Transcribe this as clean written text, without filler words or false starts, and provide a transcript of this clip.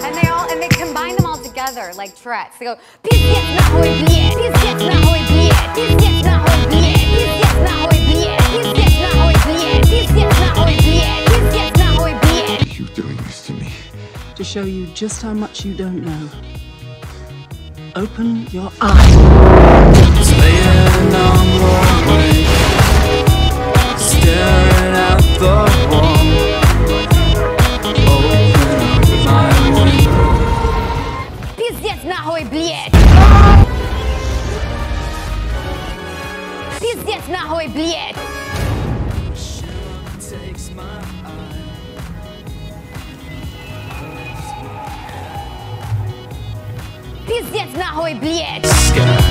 And they combine them all together like Tourette's. They go, пиздец нахуй блядь, пиздец нахуй блядь, пиздец нахуй блядь, пиздец нахуй блядь, пиздец нахуй блядь, пиздец нахуй блядь, пиздец нахуй блядь. You doing this to me? To show you just how much you don't know. Open your eyes. Laying on Broadway, staring at the wall. Open up my window. Пиздец нахуй блядь. Пиздец нахуй блядь. Takes my eye. Пиздец нахуй блядь. Sky.